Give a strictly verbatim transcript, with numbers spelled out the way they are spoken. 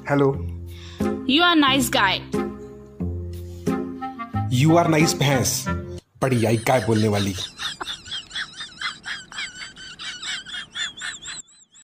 Hello. You are nice guy. You are nice भैंस, बड़ी आई गाय बोलने वाली।